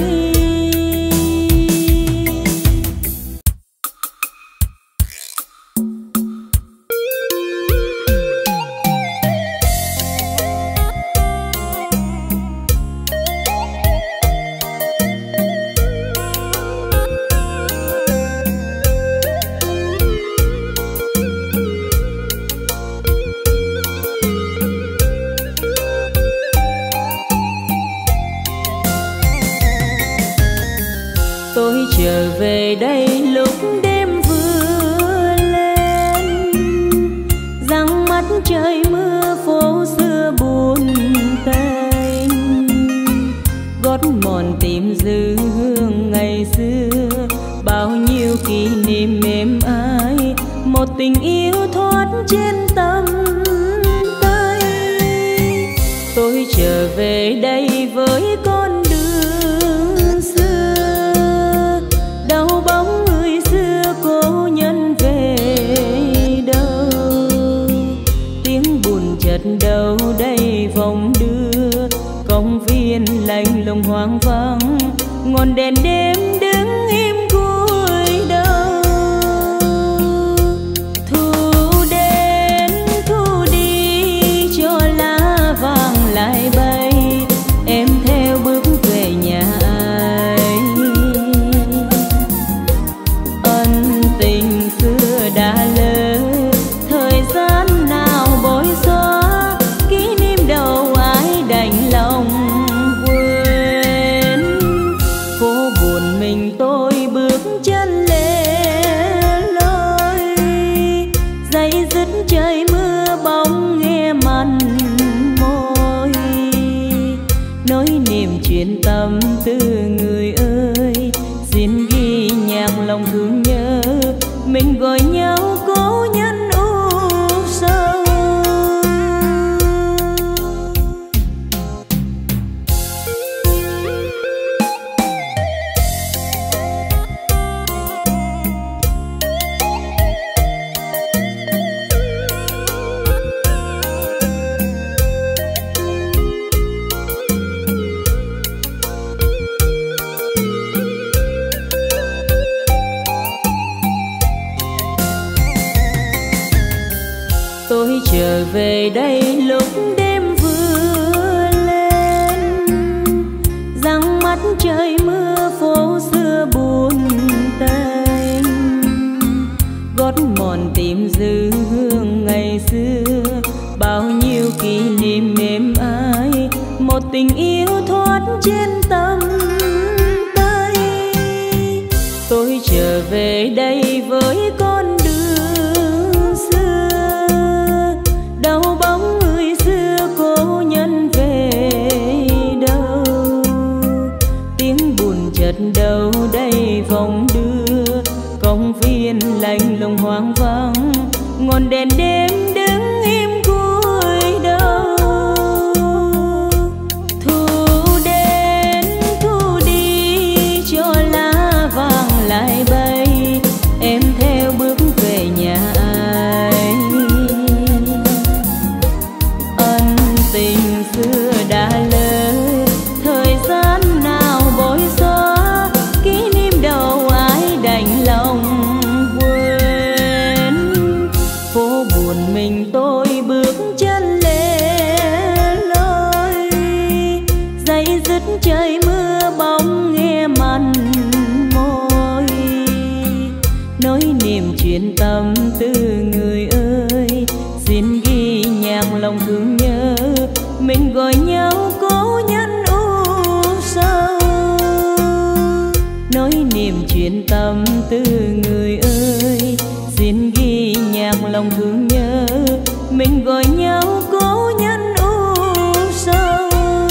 Tôi trở về đây lúc đêm vừa lên, răng mắt trời mưa phố xưa buồn tênh. Gót mòn tìm dư hương ngày xưa, bao nhiêu kỷ niệm êm ái, một tình yêu thoát trên tầm tay. Tôi trở về đây với con đường xưa, đâu bóng người xưa cô nhân về đâu. Tiếng buồn chợt đâu đây vòng đưa, công viên lạnh lùng hoang vắng, ngọn đèn đêm đưa đứng im cúi đầu. Thu đến thu đi cho lá vàng lại bay, em theo bước về nhà ai. Ân tình xưa đã lỡ, thời gian nào bối xóa, kỷ niệm đầu ai đành lòng quên. Phố buồn mình tôi bước chân lẻ loi, dây dứt trời mưa bóng nghe mặn môi, nỗi niềm chuyện tâm tư người ơi. Xin ghi nhạc lòng thương nhớ, mình gọi nhau cố nhân u sầu. Tôi trở về đây lúc đêm vừa lên, răng mắt trời mưa phố xưa buồn tênh, gót mòn tìm dư hương ngày xưa, bao nhiêu kỷ niệm êm ái, một tình yêu thoát trên tầm tay. Tôi trở về đây với con đường xưa, đâu bóng người xưa cố nhân về đâu. Tiếng buồn chợt đâu đây vòng đưa, công viên lạnh lùng hoang vắng, ngọn đèn đêm đứng im cúi đầu. Thu đến thu đi cho lá vàng lại bay, em theo bước về nhà ai. Ân tình xưa đã lỡ, thời gian nào bối xóa, kỷ niệm đầu ai đành lòng quên. Phố buồn mình tôi bước chân lẻ loi, dây dứt trời mưa bóng nghe mặn môi, nỗi niềm chuyện tâm tư người ơi. Xin ghi nhạc lòng thương nhớ, mình gọi nhau cố nhân u sầu. Nỗi niềm chuyện tâm tư người ơi. Xin ghi nhạc lòng thương nhớ, mình gọi nhau cố nhân u sầu.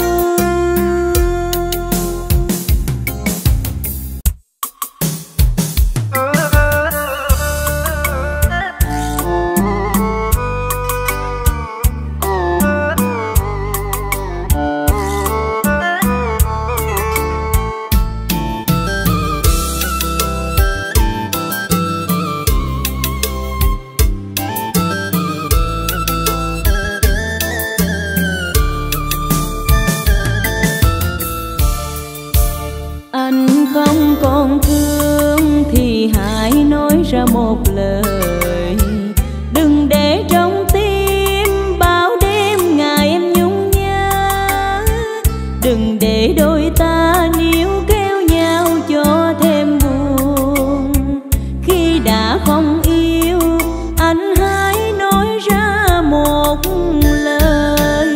Không còn thương thì hãy nói ra một lời, đừng để trong tim bao đêm ngày em nhung nhớ. Đừng để đôi ta níu kéo nhau cho thêm buồn. Khi đã không yêu, anh hãy nói ra một lời.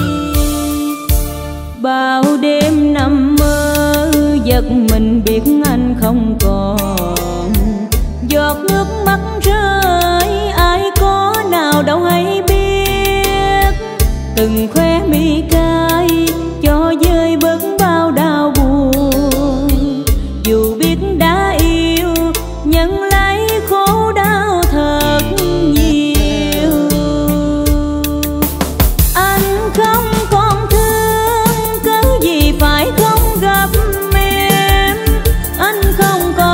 Bao đêm nằm mơ giật mình biết anh không còn, giọt nước mắt rơi ai có nào đâu hay biết. Từng khóe mi cay cho dơi bớt bao đau buồn, dù biết đã yêu nhận lấy khổ đau thật nhiều. Anh không còn thương cớ gì phải không gặp em, anh không còn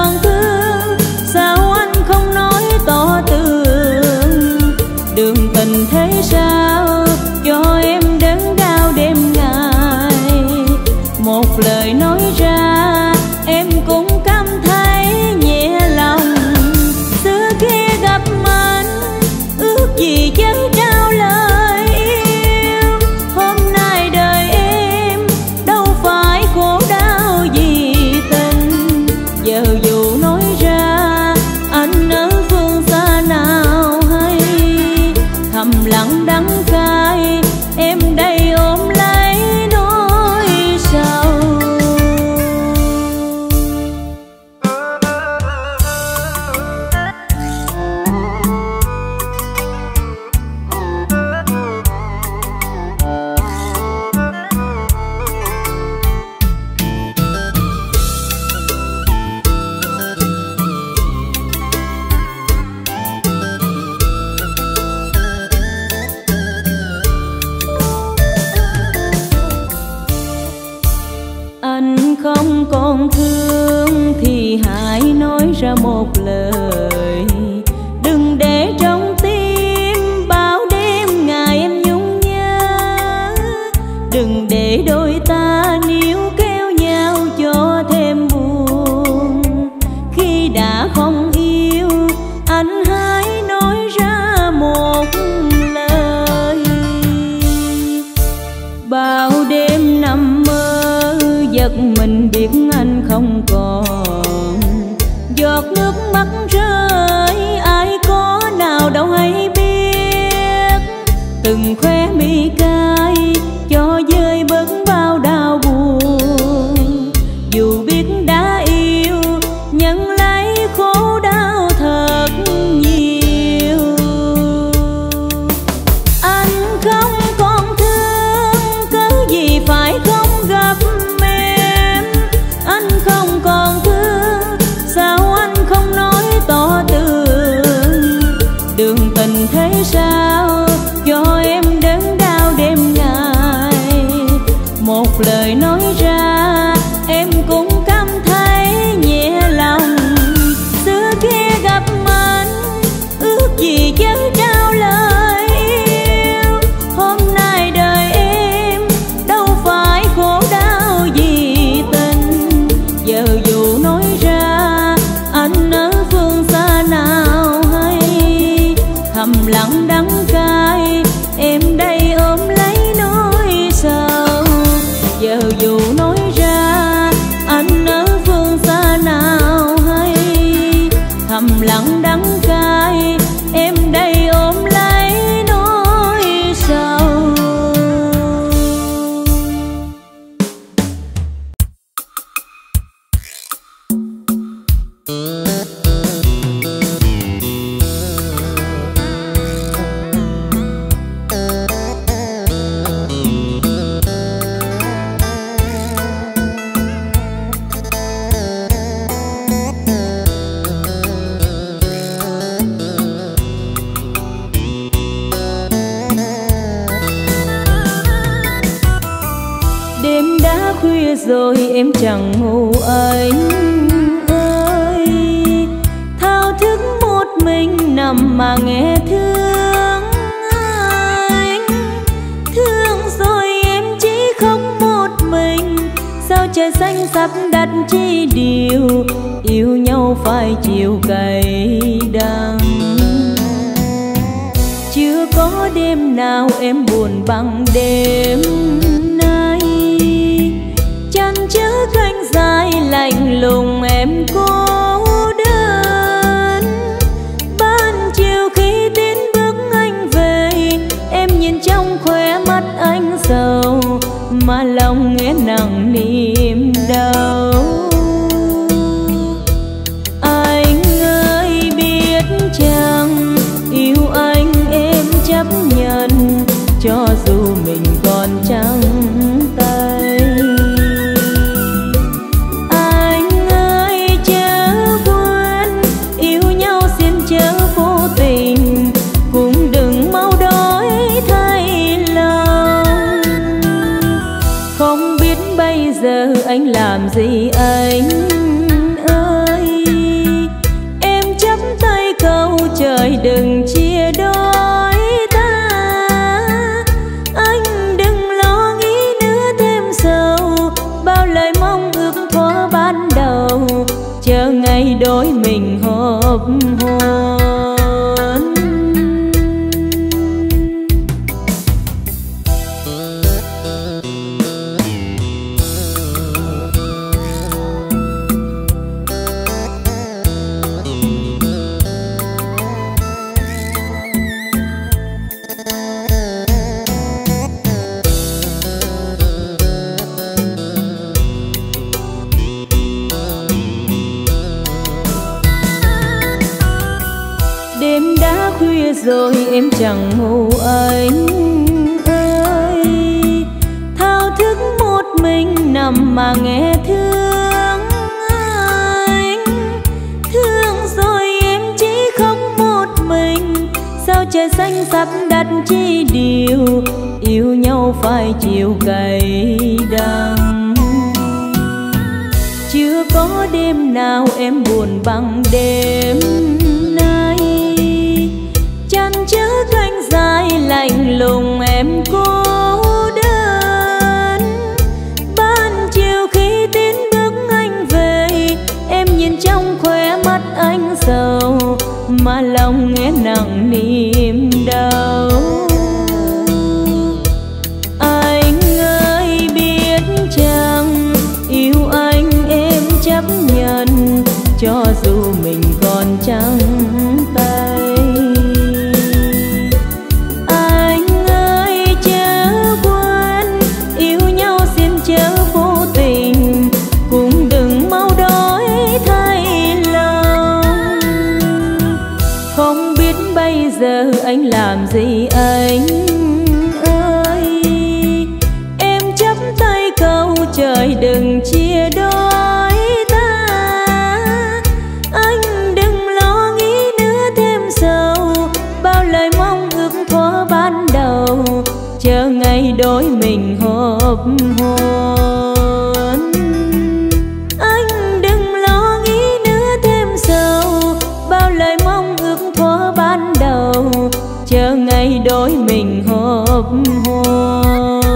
không còn. Giọt nước mắt rơi ai có nào đâu hay biết, từng khóe mi cay cho dơi bớt bao đau buồn. Dù biết đã yêu nhận lấy khổ đau thật nhiều. Anh không còn thương cớ gì phải không gặp em. Anh không còn thương sao anh không nói tỏ tường. Đường tình thế sao cho em đớn đau đêm ngày. Một lời nói ra em cũng cảm thấy nhẹ lòng. Xưa kia gặp anh ước gì chớ trao lời yêu. Hôm nay đời em đâu phải khổ đau vì tình. Giờ dù nói ra anh ở phương xa nào hay, thầm lặng đắng cay em đây ôm lấy nỗi sầu. Giờ dù nói ra anh ở phương xa nào hay, thầm lặng đắng cay em đây ôm lấy nỗi sầu. Đêm đã khuya rồi em chẳng ngủ anh ơi. Thao thức một mình nằm mà nghe thương anh. Thương rồi em chỉ khóc một mình. Sao trời xanh sắp đặt chi điều, yêu nhau phải chịu cay đắng. Chưa có đêm nào em buồn bằng đêm nay. Chăn chớ cánh dài lạnh lùng em cô đơn. Ban chiều khi tiến bước anh về, em nhìn trong khóe mắt anh sầu, mà lòng nghe nặng niềm đau. Anh ơi biết chăng yêu anh em chấp nhận, cho dù mình còn trắng tay. Anh ơi chớ quên yêu nhau xin chớ vô tình, cũng đừng mau đổi thay lòng. Không biết bây giờ anh làm gì anh ơi. Em chắp tay cầu trời đừng chia đôi ta. Anh đừng lo nghĩ nữa thêm sầu, bao lời mong ước thuở ban đầu, chờ ngày đôi mình hợp hôn. Đêm đã khuya rồi em chẳng ngủ anh ơi. Thao thức một mình nằm mà nghe thương anh. Thương rồi em chỉ khóc một mình. Sao trời xanh sắp đặt chi điều, yêu nhau phải chịu cay đắng. Chưa có đêm nào em buồn bằng đêm nay. Chăn chớ cánh dài lạnh lùng em cô đơn. Ban chiều khi tiến bước anh về, em nhìn trong khóe mắt anh sầu, mà lòng nghe nặng niềm đau. Anh ơi biết chăng yêu anh em chấp cho dù mình còn trắng tay. Anh ơi chớ quên, yêu nhau xin chớ vô tình, cũng đừng mau đổi thay lòng. Không biết bây giờ anh làm gì anh ơi, em chắp tay cầu trời đừng chia đôi ta. Anh đừng lo nghĩ nữa thêm sầu, bao lời mong ước thuở ban đầu, chờ ngày đôi mình hợp hôn. Anh đừng lo nghĩ nữa thêm sầu, bao lời mong ước thuở ban đầu, chờ ngày đôi mình hợp hôn.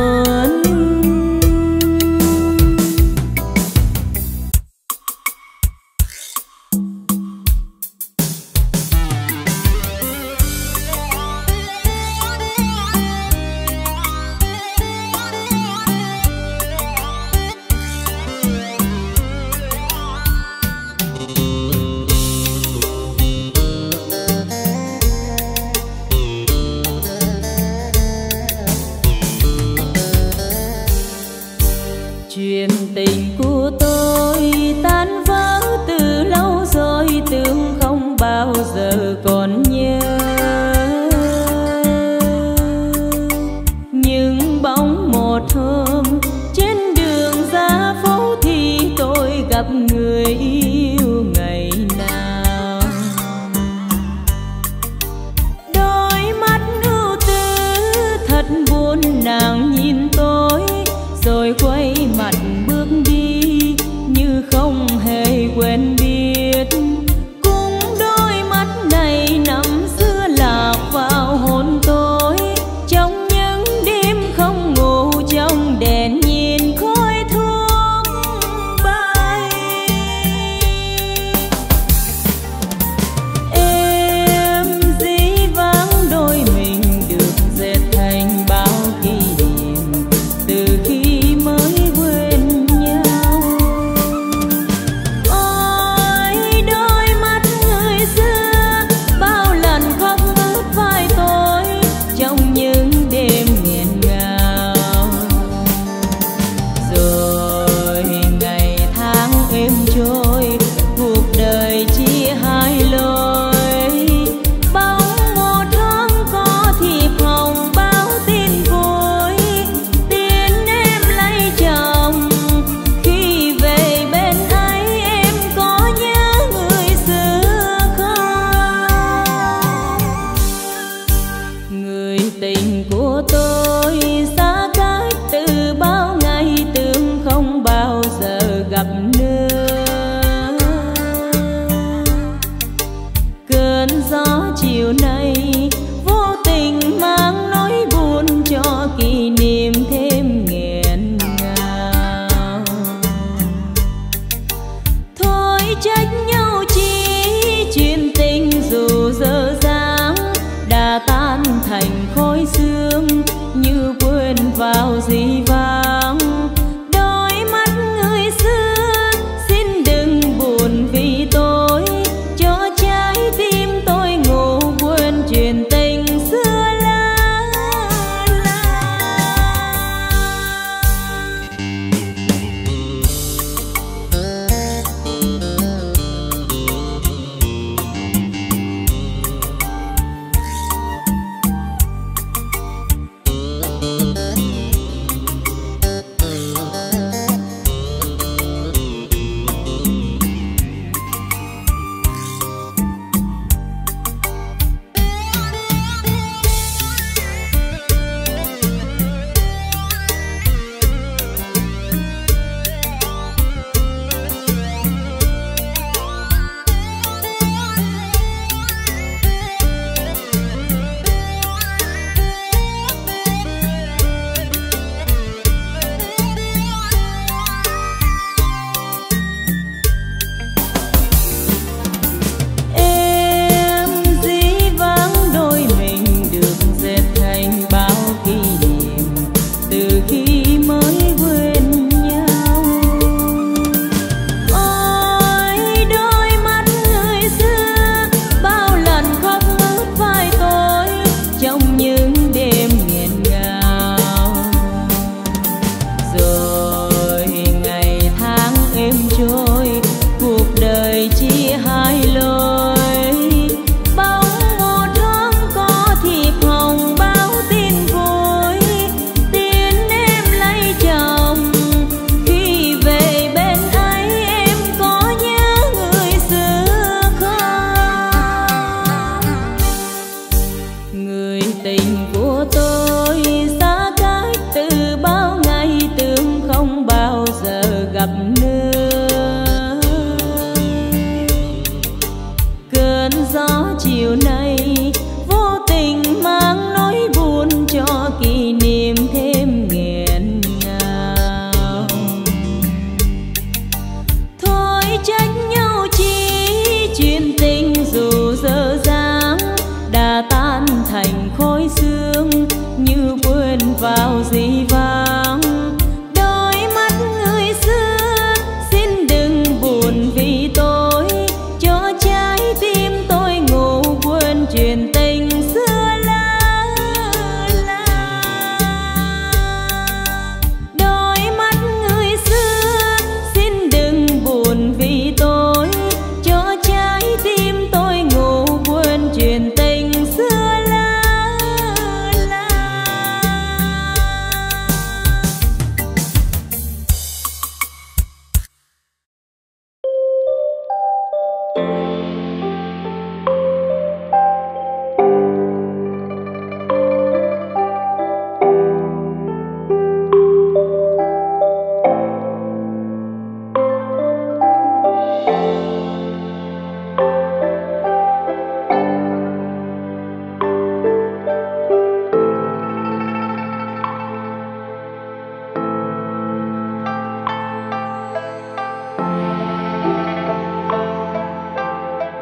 Chuyện tình của tôi tan vỡ từ lâu rồi, tưởng không bao giờ còn nhớ. Nhưng bỗng một hôm trên đường ra phố thì tôi gặp người yêu ngày nào. Đôi mắt ưu tư thật buồn, nàng nhìn tôi rồi quay mặt bước đi như không hề quen biết. Cũng đôi mắt này năm xưa lạc vào hồn tôi, trong những đêm không ngủ, trong đèn nhìn khói thuốc bay. Em dĩ vãng đôi mình được dệt thành bao kỷ niệm từ khi mới quên nhau. Ôi đôi mắt người xưa bao lần khóc ướt vai tôi trong những đêm nghẹn ngào. Rồi ngày tháng êm trôi, cuộc đời chia hai lối. Bóng một thoáng có thiệp hồng báo tin vui, tin em lấy chồng. Khi về bên ấy em có nhớ người xưa không? Người tình của tôi xa cách từ bao ngày, tưởng không bao giờ gặp nữa. Cơn gió chiều nay vô tình mang nỗi buồn cho kỷ niệm thêm nghẹn ngào. Thôi trách nhau chi, chuyện tình dù dở dang đã tan thành khói sương, như quên vào dĩ vãng. Đôi mắt người xưa xin đừng buồn vì tôi, cho trái tim tôi ngủ quên chuyện tình xưa lá lá. chiều nay vô tình mang nỗi buồn cho kỷ niệm thêm nghẹn ngào. Thôi trách nhau chi chuyện tình dù dở dang đã tan thành khói sương, như quên vào gì